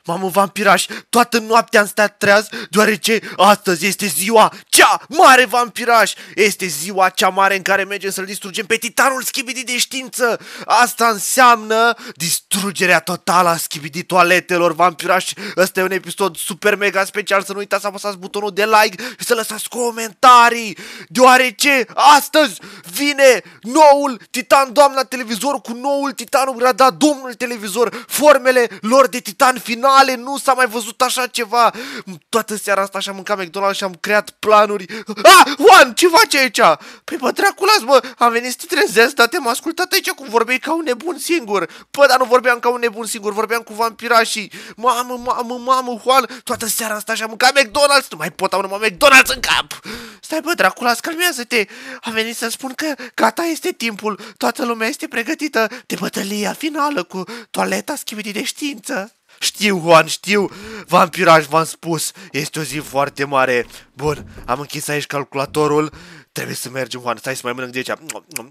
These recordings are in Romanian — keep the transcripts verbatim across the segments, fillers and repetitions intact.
Mamă, vampiraș, toată noaptea am stat treaz, deoarece astăzi este ziua cea mare, vampiraș. Este ziua cea mare în care mergem să-l distrugem pe titanul Skibidi de știință. Asta înseamnă distrugerea totală a Skibidi toaletelor, vampiraș. Ăsta e un episod super mega special, să nu uitați să apăsați butonul de like și să lăsați comentarii, deoarece astăzi vine noul titan, doamna televizor, cu noul titanul gradat, domnul televizor. Formele lor de titan finale, nu s-a mai văzut așa ceva. Toată seara asta și-am mâncat McDonald's și am creat planuri. Ah, Juan, ce faci aici? Păi bă, Draculas, bă, am venit să te trezesc, dar te-am ascultat aici cum vorbeai ca un nebun singur. Bă, dar nu vorbeam ca un nebun singur, vorbeam cu vampirașii. Mamă, mamă, mamă, Juan, toată seara asta și-am mâncat McDonald's, nu mai pot, am numai McDonald's în cap. Stai bă, Draculas, calmează-te. Am venit să spun că gata este timpul, toată lumea este pregătită de bătălia finală cu toaleta Skibidi de știință. Știu, Juan, știu, vampiraș, v-am spus, este o zi foarte mare. Bun, am închis aici calculatorul. Trebuie să mergem, Juan, stai să mai mănânc de aici.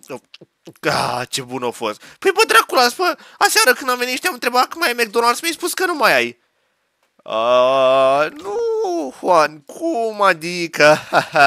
Ah, ce bun a fost. Păi bă, Draculas, bă, aseară când am venit și te-am întrebat că mai ai McDonald's, mi-ai spus că nu mai ai. Uh, nu, Juan, cum adică?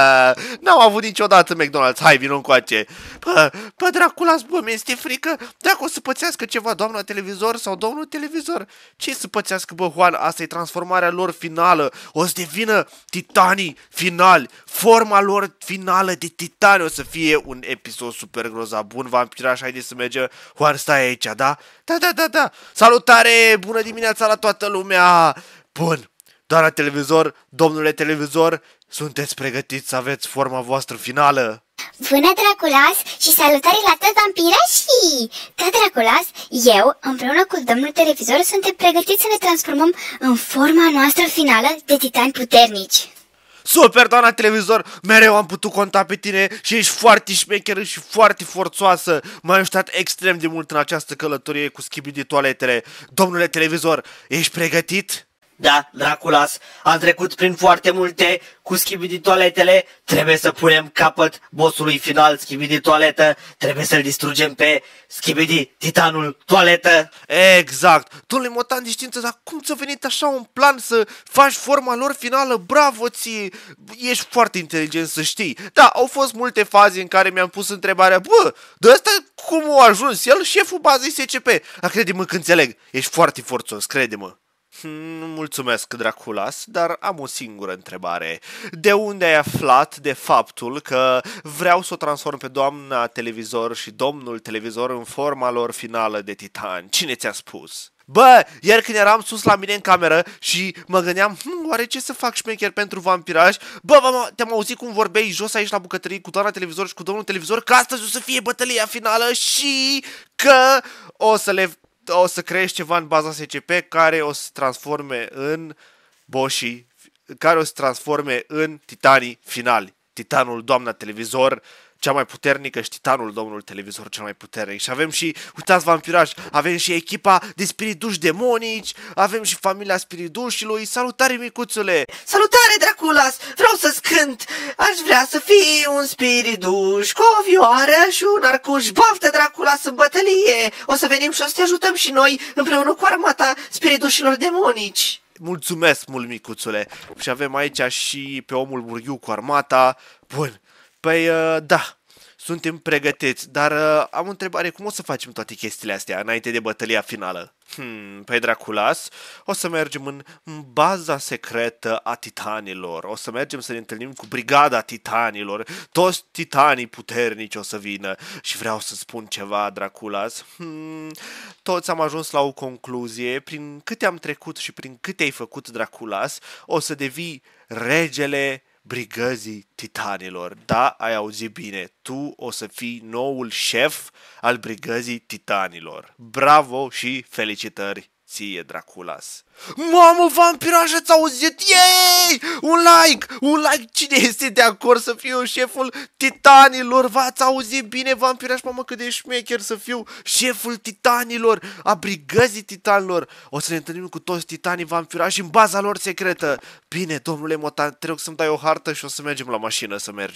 N-am avut niciodată McDonald's, hai, vino încoace. Bă, bă, Draculas, bă, mi-este frică dacă o să pățească ceva doamna televizor sau domnul televizor. Ce să pățească, bă, Juan? Asta e transformarea lor finală. O să devină titanii finali. Forma lor finală de titani o să fie un episod super grozav. Bun, vampiraș, haide să mergem. Juan, stai aici, da? Da, da, da, da. Salutare, bună dimineața la toată lumea. Bun, doamna televizor, domnule televizor, sunteți pregătiți să aveți forma voastră finală? Bună, Draculas, și salutare la tot vampirașii! Da, Draculas, eu, împreună cu domnul televizor, suntem pregătiți să ne transformăm în forma noastră finală de titani puternici. Super, doamna televizor, mereu am putut conta pe tine și ești foarte șmecheră și foarte forțoasă. M-ai ajutat extrem de mult în această călătorie cu Skibidi toaletele. Domnule televizor, ești pregătit? Da, Draculas, am trecut prin foarte multe cu Skibidi toaletele, trebuie să punem capăt bossului final Skibidi toaletă, trebuie să-l distrugem pe Skibidi titanul toaletă. Exact, domnule motan de știință, dar cum ți-a venit așa un plan să faci forma lor finală? Bravo ție, ești foarte inteligent, să știi. Da, au fost multe faze în care mi-am pus întrebarea, bă, de ăsta cum a ajuns el, șeful bazei S C P? Dar crede-mă că înțeleg, ești foarte forțos, crede-mă. Hmm, mulțumesc, Draculas, dar am o singură întrebare. De unde ai aflat de faptul că vreau să o transform pe doamna televizor și domnul televizor în forma lor finală de titan? Cine ți-a spus? Bă, ieri când eram sus la mine în cameră și mă gândeam, hm, oare ce să fac șmecher pentru vampiraș? Bă, te-am auzit cum vorbeai jos aici la bucătărie cu doamna televizor și cu domnul televizor, că astăzi o să fie bătălia finală și că o să le... o să creezi ceva în baza S C P care o să se transforme în boșii, care o să se transforme în titanii finali. Titanul doamna televizor cea mai puternică și titanul domnul televizor cel mai puternic. Și avem și, uitați vampirași, avem și echipa de spirituși demonici, avem și familia spiritușilui. Salutare, micuțule! Salutare, Draculas! Vreau să-ți cânt! Aș vrea să fii un spiriduș cu o vioară și un arcuș. Baftă, Draculas, în bătălie! O să venim și o să te ajutăm și noi împreună cu armata spiritușilor demonici. Mulțumesc mult, micuțule! Și avem aici și pe omul burghiu cu armata. Bun, păi uh, da, suntem pregătiți, dar uh, am o întrebare, cum o să facem toate chestiile astea înainte de bătălia finală? Hmm, păi Draculas, o să mergem în, în baza secretă a titanilor, o să mergem să ne întâlnim cu brigada titanilor, toți titanii puternici o să vină și vreau să spun ceva, Draculas. Hmm, toți am ajuns la o concluzie, prin câte am trecut și prin câte ai făcut, Draculas, o să devii regele brigăzii titanilor. Da, ai auzit bine, tu o să fii noul șef al brigăzii titanilor. Bravo și felicitări ție, Draculas. Mamă, vampiraș, ați auzit? Yay! Un like! Un like! Cine este de acord să fiu șeful titanilor? V-ați auzit bine, vampiraș? Mamă, cât de șmecher să fiu șeful titanilor, a brigăzii titanilor. O să ne întâlnim cu toți titanii vampirași în baza lor secretă. Bine, domnule Motan, te rog să-mi dai o hartă și o să mergem la mașină să mergem.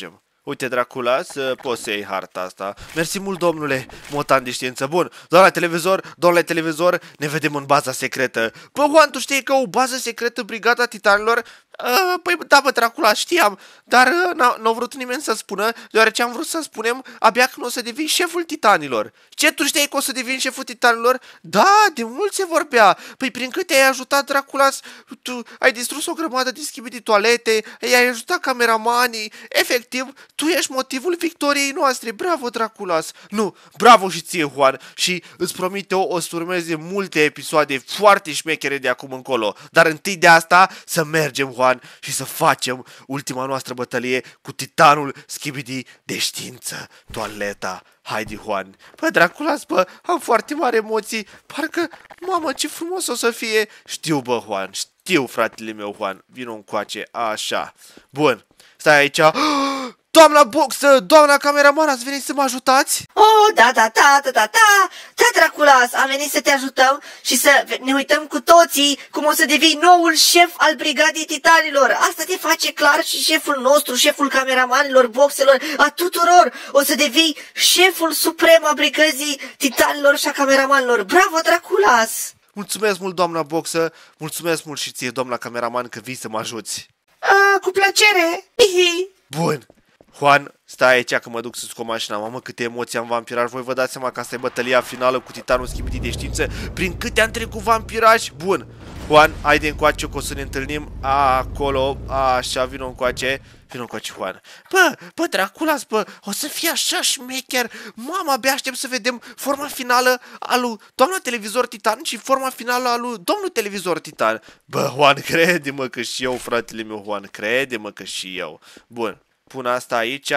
Uite, Dracula, să poți să iei harta asta. Mersi mult, domnule Motan de știință. Bun, doamna televizor, domnule televizor, ne vedem în baza secretă. Bă, Juan, tu știi că o bază secretă, Brigada Titanilor? Uh, păi da, bă, Dracula, știam, dar uh, n-a vrut nimeni să spună, deoarece am vrut să spunem abia când o să devin șeful Titanilor. Ce, tu știai că o să devin șeful Titanilor? Da, de mult se vorbea. Păi prin cât ai ajutat, Dracula, tu ai distrus o grămadă de schimbi de toalete, ai ajutat cameramanii, efectiv, tu ești motivul victoriei noastre. Bravo, Dracula. Nu, bravo și ție, Juan, și îți promit eu, o să urmeze multe episoade foarte șmechere de acum încolo, dar întâi de asta să mergem, Juan, și să facem ultima noastră bătălie cu titanul Skibidi de știință, toaleta. Haide, Juan. Bă, Dracula, bă, am foarte mari emoții. Parcă, mamă, ce frumos o să fie. Știu, bă, Juan, știu, fratele meu, Juan. Vino încoace, așa. Bun, stai aici. Doamna Boxă, doamna cameraman, ați venit să mă ajutați? Oh, da, da, da, da, da, da, da, Draculas, am venit să te ajutăm și să ne uităm cu toții cum o să devii noul șef al Brigadei Titanilor. Asta te face clar și șeful nostru, șeful cameramanilor, boxelor, a tuturor. O să devii șeful suprem a Brigadei Titanilor și a cameramanilor. Bravo, Draculas! Mulțumesc mult, doamna Boxă, mulțumesc mult și ție, doamna cameraman, că vii să mă ajuți. A, cu plăcere! Hihi. Bun. Juan, stai aici că mă duc să scot mașina. Mamă, câte emoții am vampiraj. Voi vă dați seama că asta e bătălia finală cu titanul Skibidi de știință. Prin câte am trecut vampiraj. Bun, Juan, haide încoace că o să ne întâlnim acolo. Așa, vino încoace. Vino încoace, Juan. Bă, bă, Dracula, bă, o să fie așa șmecher. Mama, abia aștept să vedem forma finală a lui doamna televizor Titan și forma finală a lui domnul televizor Titan. Bă, Juan, crede-mă că și eu, fratele meu, Juan, crede-mă că și eu. Bun. Pun asta aici,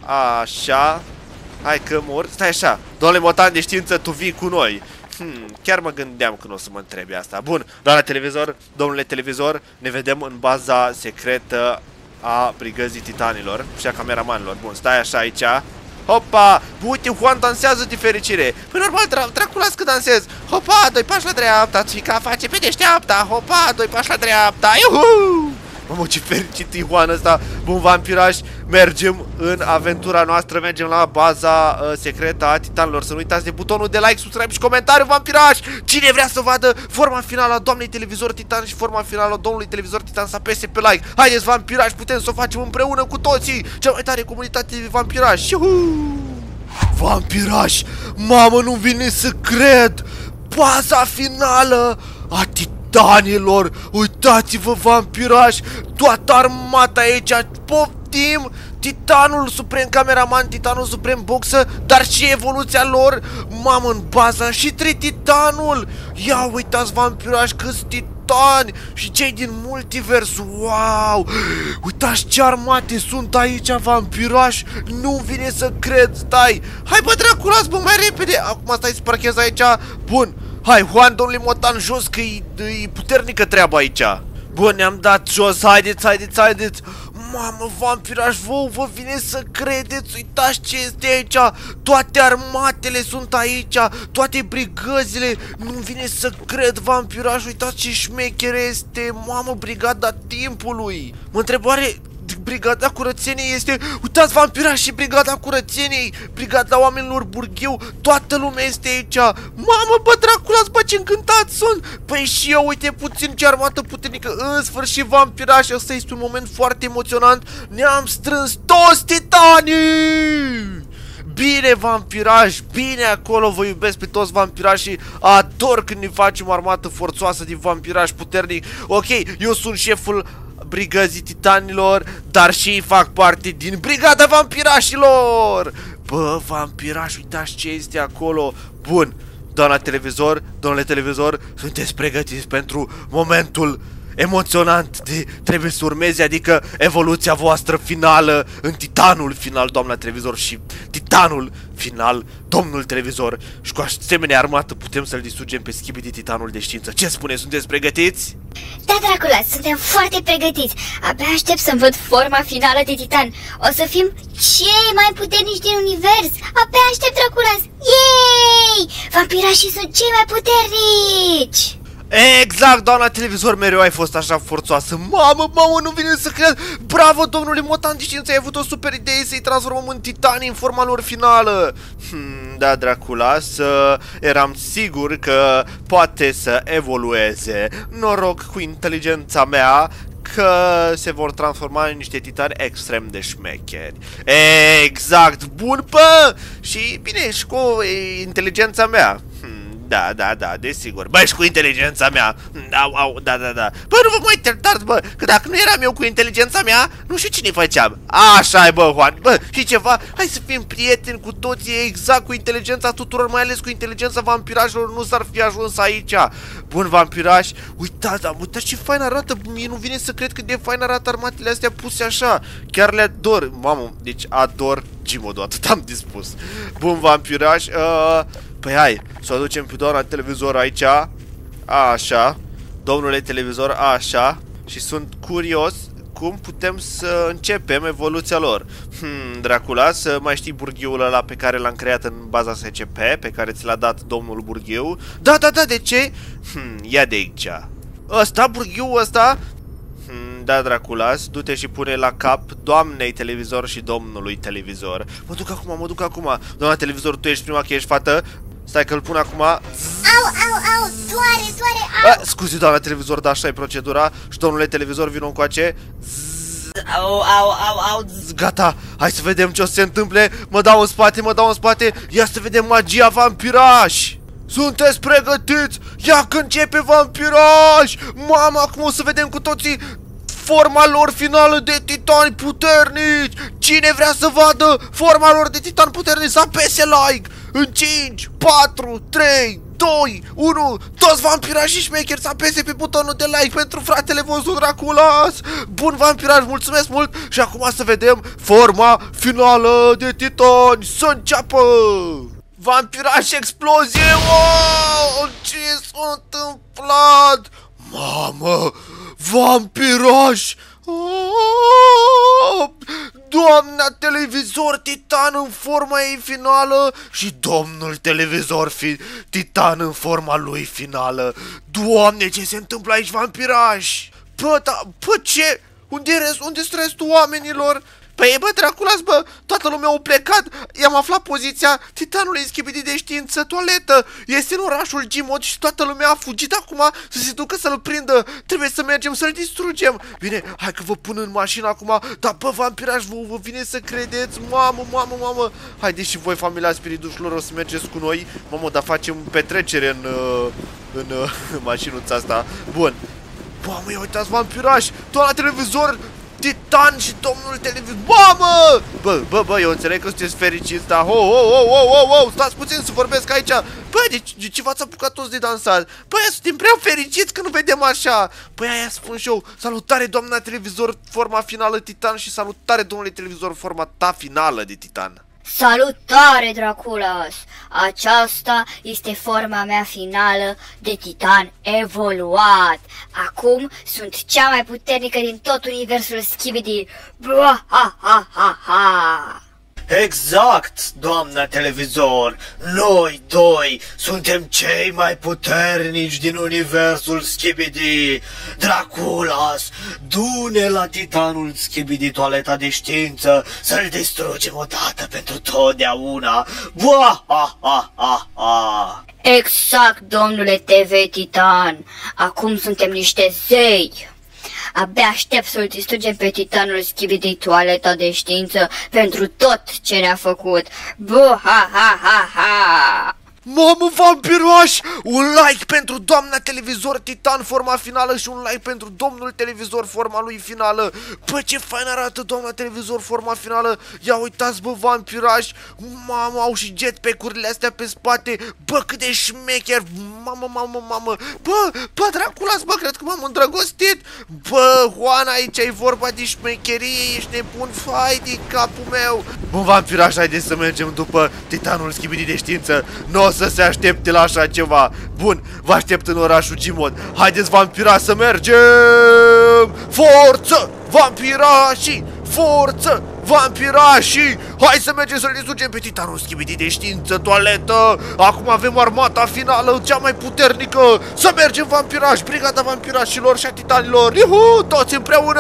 așa. Hai că mor, stai așa. Domnule Motan de știință, tu vii cu noi. Hmm, chiar mă gândeam că nu o să mă întrebi asta. Bun, doamna televizor, domnule televizor, ne vedem în baza secretă a Brigăzii Titanilor și a cameramanilor. Bun, stai așa aici. Hopa! Uite, Juan dansează de fericire. Păi normal, dra Dracula, că dansez. Hopa, doi pași la dreapta, țica face pe deșteapta. Hopa, doi pași la dreapta. Iuhu! Mamă, ce fericit e Juan ăsta. Bun, vampirași, mergem în aventura noastră. Mergem la baza uh, secretă a Titanilor. Să nu uitați de butonul de like, subscribe și comentariu, vampirași. Cine vrea să vadă forma finală a doamnei televizor Titan și forma finală a domnului televizor Titan, să apese pe like. Haideți, vampirași, putem să o facem împreună cu toții. Cea mai tare comunitate de vampirași. Iuhu! Vampirași, mamă, nu vine să cred. Baza finală a Titan Titanilor, uitați-vă, vampirași, toată armata aici, poftim, Titanul Suprem Cameraman, Titanul Suprem Boxă, dar și evoluția lor, mamă, în baza și Trititanul. Ia uitați, vampirași, câți titani și cei din multivers, wow, uitați ce armate sunt aici, vampirași, nu vine să cred, stai, hai bă, Dracula, bă, mai repede, acum stai să parchez aici, bun. Hai, Juan, domnule Motan, jos, că e puternică treaba aici. Bun, ne-am dat jos, haideți, haideți, haideți. Mamă, vampirași, vouă vă vine să credeți, uitați ce este aici. Toate armatele sunt aici, toate brigăzile. Nu vine să cred, vampirași, uitați ce șmecher este. Mamă, brigada timpului. Mă întrebare... Brigada curățeniei este... Uitați, vampirași, și brigada curățeniei, brigada oamenilor burghiu, toată lumea este aici. Mamă, bă, Dracula, bă, ce încântat sunt. Păi și eu, uite puțin ce armată puternică. În sfârșit, vampirași, ăsta este un moment foarte emoționant. Ne-am strâns toți titanii. Bine, vampirași, bine acolo, vă iubesc pe toți vampirașii. Ador când ne facem o armată forțoasă de vampirași puternic. Ok, eu sunt șeful Brigăzii Titanilor, dar și ei fac parte din Brigada Vampirașilor. Bă, vampirași, uitați ce este acolo. Bun, doamna televizor, domnule televizor, sunteți pregătiți pentru momentul emoționant de trebuie să urmeze, adică evoluția voastră finală în Titanul final, doamna televizor, și Titanul final, domnul televizor. Și cu asemenea armată putem să-l distrugem pe Skibidi, Titanul de știință. Ce spune, sunteți pregătiți? Da, Dracula, suntem foarte pregătiți. Abia aștept să-mi văd forma finală de Titan. O să fim cei mai puternici din univers. Abia aștept, Dracula. Yay! Vampirașii sunt cei mai puternici. Exact, doamna televizor, mereu ai fost așa forțoasă. Mamă, mamă, nu vine să cred. Bravo, domnule Motan de Știință, ai avut o super idee să-i transformăm în titani în forma lor finală. Hmm, da, Dracula, să eram sigur că poate să evolueze. Noroc cu inteligența mea că se vor transforma în niște titani extrem de șmecheri. Exact, bun, bă! Și bine, și cu inteligența mea. Da, da, da, desigur. Bă, și cu inteligența mea. Au, au, da, da, da. Bă, nu vă mai certați, bă, că dacă nu eram eu cu inteligența mea, nu știu cine făceam. Așa-i, bă, Juan. Bă, și ceva, hai să fim prieteni cu toții, exact cu inteligența tuturor, mai ales cu inteligența vampirașilor, nu s-ar fi ajuns aici. Bun, vampiraș, uitați, am uitat ce fain arată, mie nu vine să cred cât de fain arată armatele astea puse așa. Chiar le ador, mamă, deci ador Gmodul, atât am dispus. Bun, vampiraș, uh... păi hai, să o aducem pe doamna televizor aici. Așa. Domnule televizor, așa. Și sunt curios cum putem să începem evoluția lor. Hmm, Dracula, să mai știi burghiul ăla pe care l-am creat în baza S C P, pe care ți l-a dat domnul burghiu? Da, da, da, de ce? Hmm, ia de aici. Ăsta, burghiul ăsta? Hmm, da, Draculas, du-te și pune la cap doamnei televizor și domnului televizor. Mă duc acum, mă duc acum. Doamna televizor, tu ești prima că ești fată. Stai că îl pun acum. Au, au, au, doare, doare, au. A, scuze, doamna televizor, dar așa e procedura. Și domnule televizor, vino încoace. Au, au, au, au. Gata, hai să vedem ce o să se întâmple. Mă dau în spate, mă dau în spate. Ia să vedem magia vampiraș. Sunteți pregătiți? Ia că începe vampiraș. Mama, acum o să vedem cu toții forma lor finală de titani puternici. Cine vrea să vadă forma lor de titani puternici, să apese like. În cinci, patru, trei, doi, unu. Toți vampirașii șmecheri să apese pe butonul de like pentru fratele vostru Draculas. Bun, vampiraș, mulțumesc mult. Și acum să vedem forma finală de titani. Să înceapă. Vampiraș, explozie. Wow! Ce s-a întâmplat? Mamă, vampiraș. Oh! Doamna televizor titan în forma ei finală și domnul televizor fi titan în forma lui finală. Doamne, ce se întâmplă aici, vampiraș? Bă, da, bă, ce? Unde-i rest, unde-s restul oamenilor? Păi, bă, Draculas, bă, toată lumea a plecat. I-am aflat poziția titanului Skibidi de Știință, toaletă. Este în orașul Gmod și toată lumea a fugit acum să se ducă să-l prindă. Trebuie să mergem să-l distrugem. Bine, hai că vă pun în mașină acum. Dar, bă, vampiraș, vă, vă vine să credeți? Mamă, mamă, mamă. Haideți și voi, familia spiridușilor, o să mergeți cu noi. Mamă, dar facem petrecere în, în, în, în mașinuța asta. Bun. Mamă, ia uitați, vampiraș, doamna televizor titan și domnul televizor. Mamă! Bă, bă, bă, eu înțeleg că sunteți fericiți, dar ho, ho, ho, ho, ho, ho, stați puțin să vorbesc aici. Bă, de, de ce v-ați apucat toți de dansat? Bă, suntem prea fericiți că nu vedem așa. Băi, aia spun și eu. Salutare, doamna televizor, forma finală titan, și salutare, domnule televizor, forma ta finală de titan. Salutare, Draculas! Aceasta este forma mea finală de titan evoluat. Acum sunt cea mai puternică din tot universul Skibidi. Bua, ha, ha, ha, ha. Exact, doamna televizor. Noi doi suntem cei mai puternici din universul Skibidi. Draculas, du-ne la titanul Skibidi, toaleta de știință, să-l distrugem odată pentru totdeauna. Bua, ha, ha, ha, ha. Exact, domnule T V Titan. Acum suntem niște zei. Abia aștept să-l distrugem pe titanul Skibidi, toaleta de știință, pentru tot ce ne-a făcut. Bă, ha, ha, ha, ha! Mamă, vampiraș! Un like pentru doamna televizor titan forma finală și un like pentru domnul televizor forma lui finală. Bă, ce fain arată doamna televizor forma finală. Ia uitați, bă, vampiraș. Mamă, au și jetpack-urile astea pe spate. Bă, cât de șmecher. Mamă, mamă, mamă. Bă, bă, Draculas, bă, cred că m-am îndrăgostit. Bă, Juan, aici e vorba de șmecherie. Ești nebun, fai de capul meu. Bă, vampiraș, haideți să mergem după titanul Skibidi de Știință. Nu să se aștepte la așa ceva. Bun, vă aștept în orașul Gmod. Haideți, vampira, să mergem! Forță! Vampirașii! Forță, vampirașii! Hai să mergem să-l distrugem pe titanul Skibidi de știință, toaletă! Acum avem armata finală, cea mai puternică! Să mergem, vampirași! Brigada vampirașilor și a titanilor! Iuhu! Toți împreună!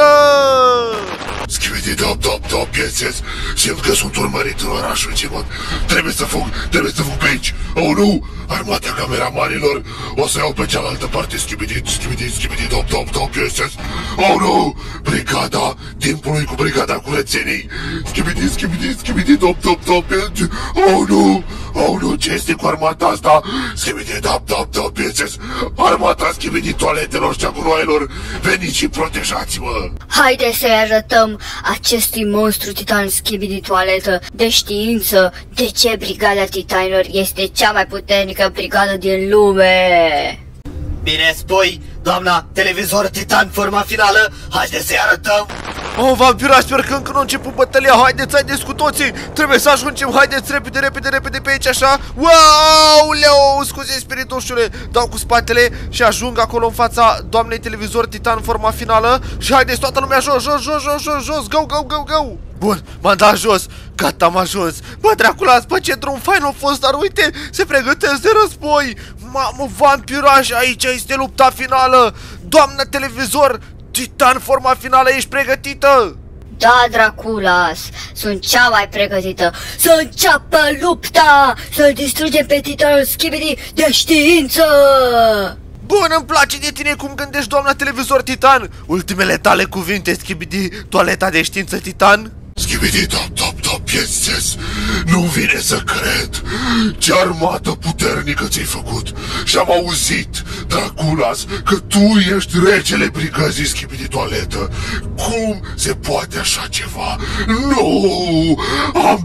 Skibidi dop dop dop, bineînțeles. Simt că sunt urmărit în orașul Cimot. Trebuie să fug, trebuie să fug pe aici. Oh nu! Armata cameramanilor! O să iau pe cealaltă parte. Skibidi, skibidi, skibidi dop dop dop, bineînțeles. Oh nu! Brigada timpului cu brigada curățenii. Skibidi, skibidi, skibidi dop dop dop. Oh nu! Oh nu! Ce este cu armata asta? Skibidi dop dop dop, bineînțeles. Armata Skibidi toaletelor și a gunoaielor. Veniți și protejați-mă! Haideți să-i arătăm acestui monstru titan Skibidi toaletă de știință de ce brigada titanilor este cea mai puternică brigadă din lume. Bine spui, doamna televizor titan forma finală, haideți să-i arătăm. Oh, vampirași, sper că încă nu a început bătălia. Haideți, haideți cu toții. Trebuie să ajungem. Haideți, repede, repede, repede pe aici, așa. Wow, leu, scuze, spiritoșule. Dau cu spatele și ajung acolo în fața doamnei televizor titan forma finală. Și haideți, toată lumea jos, jos, jos, jos, jos, jos. Go, go, go, go. Bun, m-am dat jos. Gata, am ajuns. Bă, Dracula, bă, ce drum fain a fost, dar uite, se pregătesc de război. Mamă, vampirași, aici este lupta finală. Doamna televizor titan forma finală, ești pregătită? Da, Draculas, sunt cea mai pregătită. Să înceapă lupta, să-l distrugem pe titanul Skibidi de știință. Bun, îmi place de tine cum gândești, doamna televizor titan. Ultimele tale cuvinte, Skibidi, toaleta de știință titan. Skibidi dop dop dop, bineînțeles. Nu vine să cred. Ce armată puternică ți-ai făcut. Și am auzit, Draculas, că tu ești regele brigăzii Skibidi toaletă. Cum se poate așa ceva? Nu! Am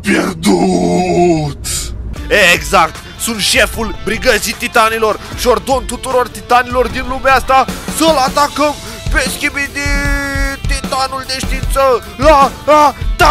pierdut! Exact, sunt șeful brigăzii titanilor și ordon tuturor titanilor din lumea asta să-l atacăm pe Skibidi, titanul de știință. La atac!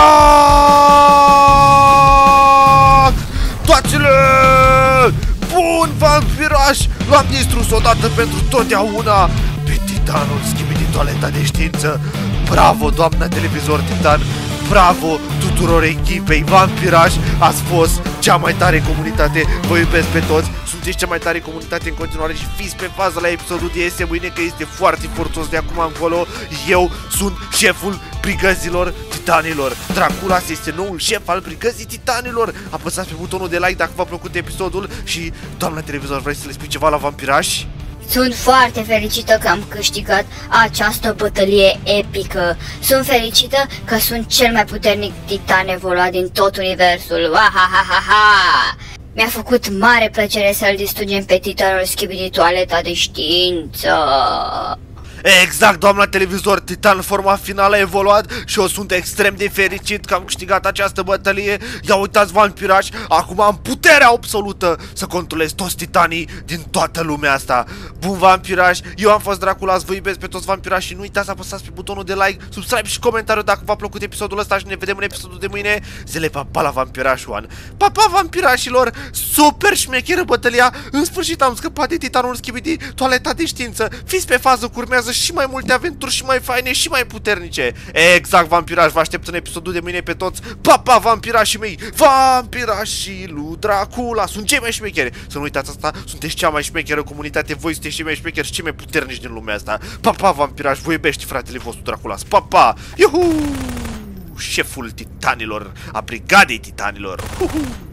Toați-le! Bun, vampirași! L-am distrus odată pentru totdeauna pe titanul Skibidi toaleta de știință. Bravo, doamna televizor titan! Bravo tuturor echipei vampirași! Ați fost cea mai tare comunitate! Vă iubesc pe toți! Sunteți cea mai tare comunitate în continuare și fiți pe fază la episodul de iese mâine, că este foarte forțos de acum încolo. Eu sunt șeful brigăzilor titanilor. Draculas este noul șef al brigăzii titanilor. Apăsați pe butonul de like dacă v-a plăcut episodul și, doamna televizor, vrei să le spui ceva la vampirași? Sunt foarte fericită că am câștigat această bătălie epică. Sunt fericită că sunt cel mai puternic titan evoluat din tot universul. Wahahaha! Mi-a făcut mare plăcere să-l distrugem pe titanul Skibidi toaleta de știință. Exact, doamna televizor titan, forma finală a evoluat și eu sunt extrem de fericit că am câștigat această bătălie. Ia uitați, vampirași, acum am puterea absolută să controlez toți titanii din toată lumea asta. Bun, vampirași, eu am fost Draculas, vă iubesc pe toți vampirași și nu uitați să apăsați pe butonul de like, subscribe și comentariu dacă v-a plăcut episodul ăsta și ne vedem în episodul de mâine. Zile, pa, pa la Vampiraș One. Pa, pa, vampirașilor, super șmecheră bătălia. În sfârșit am scăpat de titanul Skibidi toaleta de știință. Fiți pe fază, că urmează și mai multe aventuri și mai faine și mai puternice. Exact, vampirași, vă aștept în episodul de mâine pe toți. Pa, pa, vampirașii mei, vampirașii lui Dracula sunt cei mai șmecheri. Să nu uitați asta, sunteți cea mai șmecheră comunitate. Voi sunteți cei mai șmecheri și cei mai puternici din lumea asta. Pa, pa, vampirași, vă iubești fratele vostru Draculas. Pa, pa, iuhu! Șeful titanilor, a brigadei titanilor. Uhu!